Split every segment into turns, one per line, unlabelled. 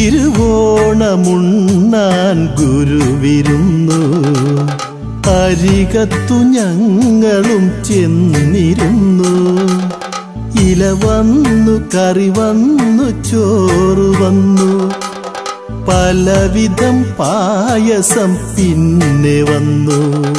തിരുവോണമുണ്ണാൻ ഗുരുവിരുന്നു അരികത്തു ഞങ്ങളും ചെന്നിരുന്നു. ഇല വന്നു കറി വന്നു ചോറ് വന്നു പലവിധം പായസം പിന്നെ വന്നു.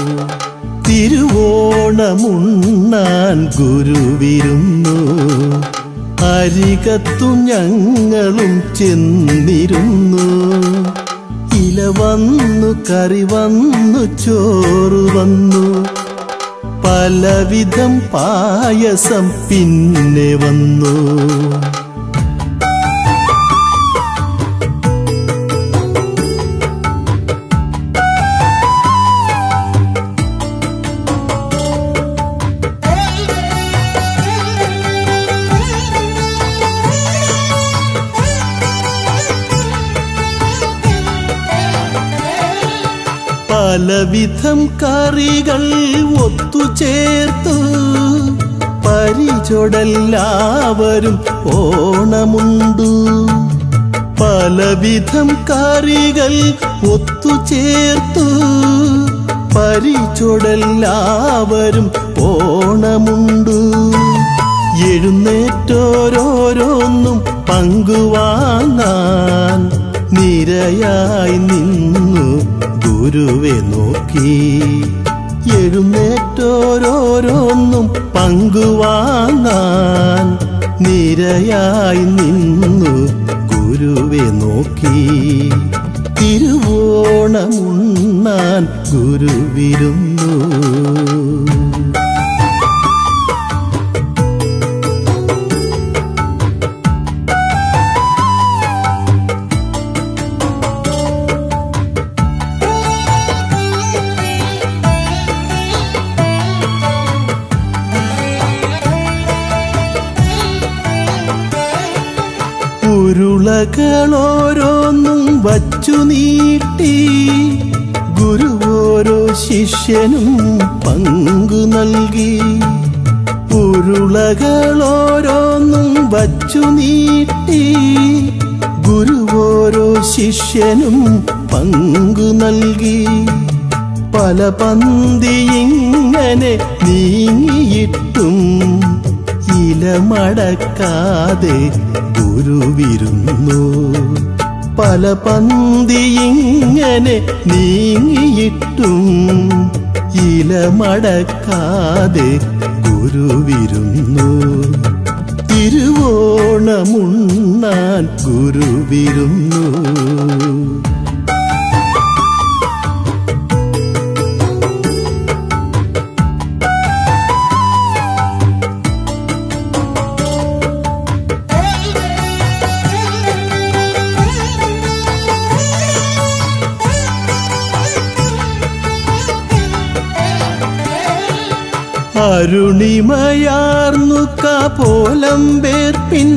തിരുവോണമുണ്ണാൻ ഗുരുവിരുന്നു അരികത്തു ഞങ്ങളും ചെന്നിരുന്നു. ഇല വന്നു കറി വന്നു ചോറ് വന്നു പലവിധം പായസം പിന്നെ വന്നു. പലവിധം കറികൾ ഒത്തുചേർത്തു പരിചൊടെല്ലാവരും ഓണമുണ്ടു. പലവിധം കറികൾ ഒത്തുചേർത്തു പരിചൊടെല്ലാവരും ഓണമുണ്ടു. എഴുന്നേറ്റോരോരോന്നും പങ്കുവാങ്ങാൻ നിരയായി നിന്നു ഗുരുവെ നോക്കി. എഴുന്നേറ്റോരോരോന്നും പങ്കുവാങ്ങാൻ നിരയായി നിന്നു ഗുരുവെ നോക്കി. തിരുവോണമുണ്ണാൻ ഗുരുവിരുന്നു. ഉരുളകളോരോന്നും വച്ചു നീട്ടി ഗുരുവോരോ ശിഷ്യനും പങ്കു നൽകി. ഉരുളകളോരോന്നും വച്ചു നീട്ടി ഗുരുവോരോ ശിഷ്യനും പങ്കു നൽകി. പല പന്തിയിങ്ങനെ നീങ്ങിയിട്ടും ഇലമടക്കാതെ ഗുരുവിരുന്നു. പല പന്തിയിങ്ങനെ നീങ്ങിയിട്ടും ഇലമടക്കാതെ ഗുരുവിരുന്നു. തിരുവോണമുണ്ണാൻ ഗുരുവിരുന്നു. അരുണിമയാർന്നു കാപോലം വേർപ്പിൻ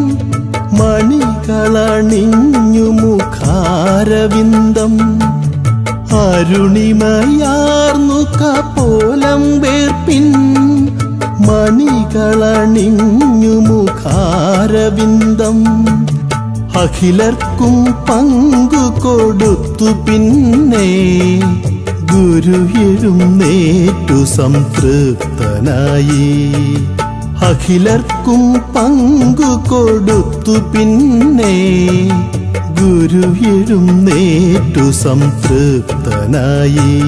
മണികളണിഞ്ഞു മുഖാരവിന്ദം. അരുണിമയാർന്നു കാപോലം വേർപ്പിൻ മണികളണിഞ്ഞു മുഖാരവിന്ദം. അഖിലർക്കും പങ്കു കൊടുത്തു പിന്നെ ഗുരു എഴുന്നേറ്റു സംതൃപ്തനായി. അഖിലർക്കും പങ്കു കൊടുത്തു പിന്നെ ഗുരു എഴുന്നേറ്റു സംതൃപ്തനായി.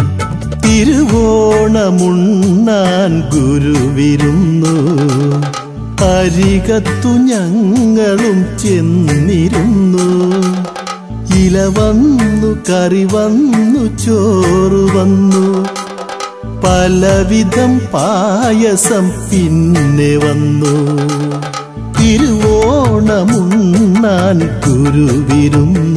തിരുവോണമുണ്ണാൻ ഗുരുവിരുന്നു അരികത്തു ഞങ്ങളും ചെന്നിരുന്നു. ഇല വന്നു കറി വന്നു ചോറ് വന്നു പലവിധം പായസം പിന്നെ വന്നു. തിരുവോണമുണ്ണാൻ ഗുരുവിരുന്നു.